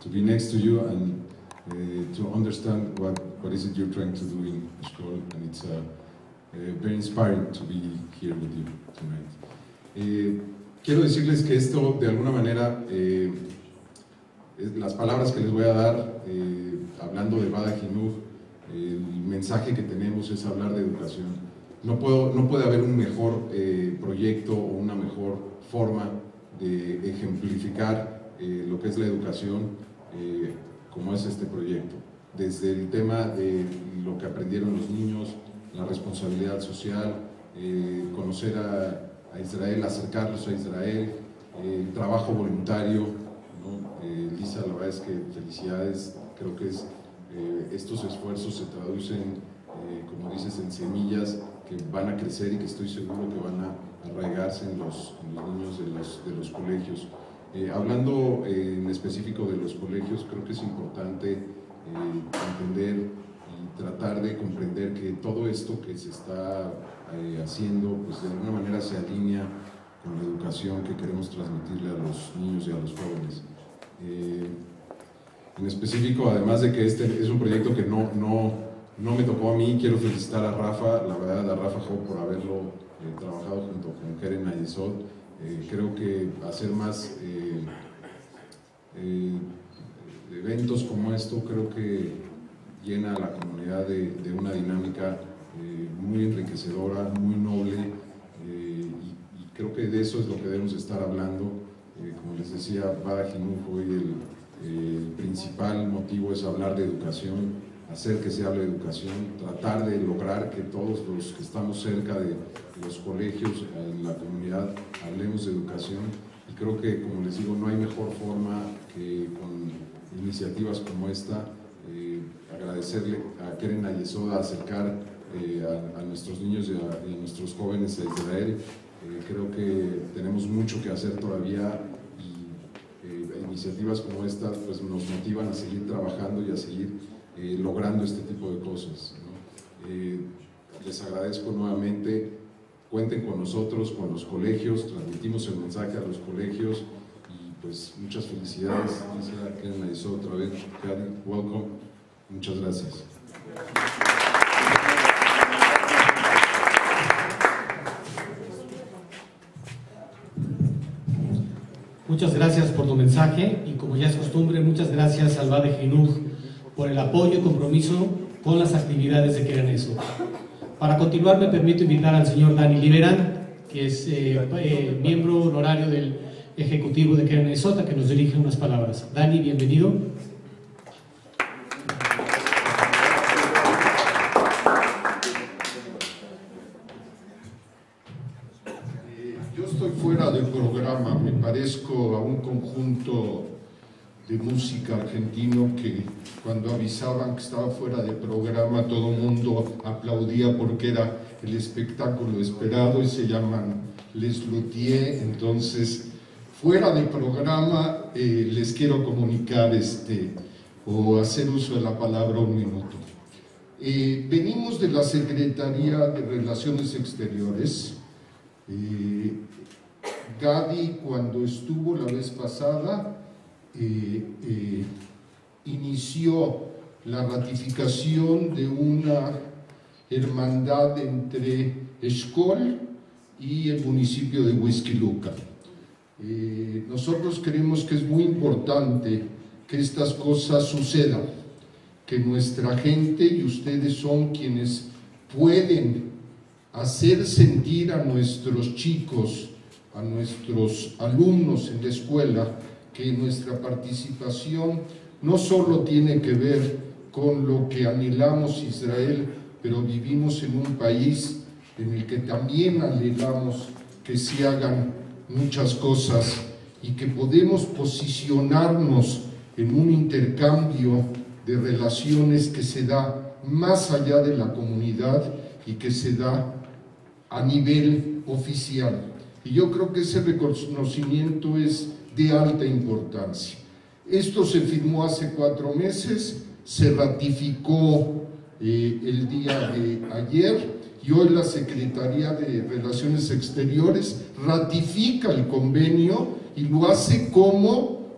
to be next to you and to understand what is it you're trying to do in school, and it's very inspiring to be here with you tonight. Quiero decirles que esto, de alguna manera, las palabras que les voy a dar, hablando de Vada Jinuj, el mensaje que tenemos es hablar de educación. No puede haber un mejor proyecto o una mejor forma de ejemplificar lo que es la educación como es este proyecto. Desde el tema de lo que aprendieron los niños, la responsabilidad social, conocer a Israel, acercarlos a Israel, el trabajo voluntario, ¿no? Lisa, la verdad es que felicidades, creo que estos esfuerzos se traducen, como dices, en semillas que van a crecer y que estoy seguro que van a arraigarse en los niños de los colegios. Hablando en específico de los colegios, creo que es importante entender y tratar de comprender que todo esto que se está haciendo, pues de alguna manera se alinea con la educación que queremos transmitirle a los niños y a los jóvenes. En específico, además de que este es un proyecto que no me tocó a mí, quiero felicitar a Rafa, la verdad, a Rafa Jo por haberlo trabajado junto con Keren Ayesod. Creo que hacer más eventos como esto, creo que llena a la comunidad de una dinámica muy enriquecedora, muy noble, y creo que de eso es lo que debemos estar hablando. Como les decía, Vada Jinuj, hoy el principal motivo es hablar de educación, hacer que se hable de educación, tratar de lograr que todos los que estamos cerca de los colegios, en la comunidad, hablemos de educación, y creo que, como les digo, no hay mejor forma que con iniciativas como esta, agradecerle a Keren Ayesod acercar a nuestros niños y a nuestros jóvenes a Israel. Creo que tenemos mucho que hacer todavía, y iniciativas como esta pues nos motivan a seguir trabajando y a seguir logrando este tipo de cosas, ¿no? Les agradezco nuevamente, cuenten con nosotros, con los colegios, transmitimos el mensaje a los colegios, y pues muchas felicidades. Keren Ayesod otra vez, Karen, welcome, muchas gracias. Muchas gracias por tu mensaje, y como ya es costumbre, muchas gracias al Vada Jinuj por el apoyo y compromiso con las actividades de Keren Ayesod. Para continuar, me permito invitar al señor Dani Liberan, que es miembro honorario del Ejecutivo de Keren Ayesod, a que nos dirige unas palabras. Dani, bienvenido. Yo estoy fuera del programa, me parezco a un conjunto de música argentino que cuando avisaban que estaba fuera de programa todo el mundo aplaudía porque era el espectáculo esperado, y se llaman Les Luthiers. Entonces, fuera de programa, les quiero comunicar o hacer uso de la palabra un minuto. Venimos de la Secretaría de Relaciones Exteriores. Gadi, cuando estuvo la vez pasada, inició la ratificación de una hermandad entre Eshkol y el municipio de Huixquilucan. Nosotros creemos que es muy importante que estas cosas sucedan, que nuestra gente y ustedes son quienes pueden hacer sentir a nuestros chicos, a nuestros alumnos en la escuela, que nuestra participación no solo tiene que ver con lo que anhelamos Israel, pero vivimos en un país en el que también anhelamos que se hagan muchas cosas y que podemos posicionarnos en un intercambio de relaciones que se da más allá de la comunidad y que se da a nivel oficial. Y yo creo que ese reconocimiento es de alta importancia. Esto se firmó hace 4 meses, se ratificó el día de ayer, y hoy la Secretaría de Relaciones Exteriores ratifica el convenio y lo hace como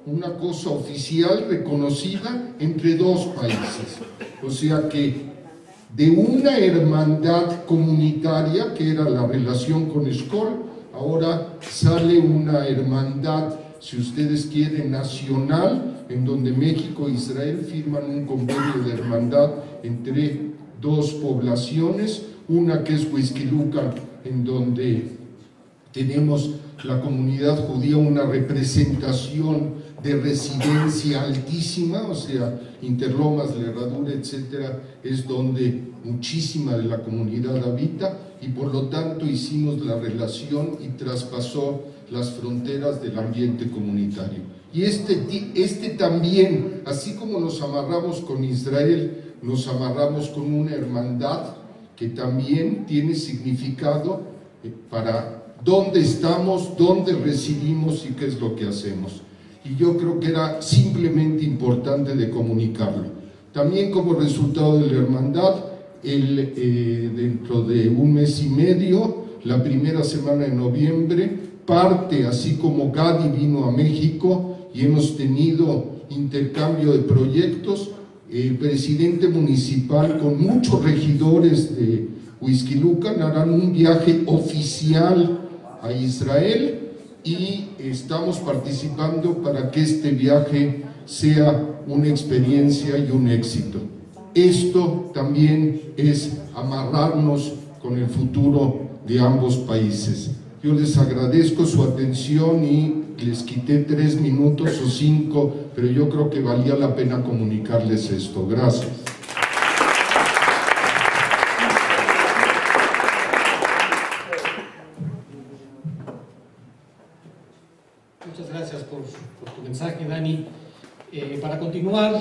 una cosa oficial reconocida entre dos países. O sea que de una hermandad comunitaria, que era la relación con Eszkol, ahora sale una hermandad, si ustedes quieren, nacional, en donde México e Israel firman un convenio de hermandad entre dos poblaciones, una que es Huixquilucan, en donde tenemos la comunidad judía una representación de residencia altísima, o sea, Interlomas, La Herradura, etcétera, es donde muchísima de la comunidad habita, y por lo tanto hicimos la relación y traspasó las fronteras del ambiente comunitario. Y este también, así como nos amarramos con Israel, nos amarramos con una hermandad que también tiene significado para dónde estamos, dónde residimos y qué es lo que hacemos. Y yo creo que era simplemente importante de comunicarlo. También como resultado de la hermandad, dentro de un mes y medio, la primera semana de noviembre, parte, así como Gadi vino a México y hemos tenido intercambio de proyectos, el presidente municipal con muchos regidores de Huixquilucan harán un viaje oficial a Israel, y estamos participando para que este viaje sea una experiencia y un éxito. Esto también es amarrarnos con el futuro de ambos países. Yo les agradezco su atención y les quité 3 minutos o 5, pero yo creo que valía la pena comunicarles esto. Gracias. Muchas gracias por tu mensaje, Dani. Para continuar,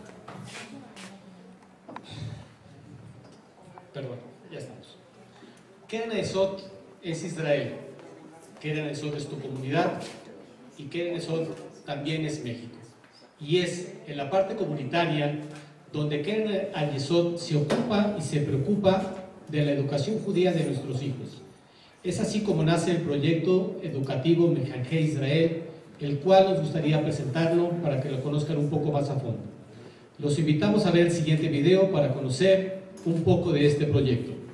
perdón, ya estamos. Keren Hayesod es Israel, Keren Hayesod es tu comunidad y Keren Hayesod también es México. Y es en la parte comunitaria donde Keren Hayesod se ocupa y se preocupa de la educación judía de nuestros hijos. Es así como nace el proyecto educativo Mejanje Israel, el cual nos gustaría presentarlo para que lo conozcan un poco más a fondo. Los invitamos a ver el siguiente video para conocer un poco de este proyecto.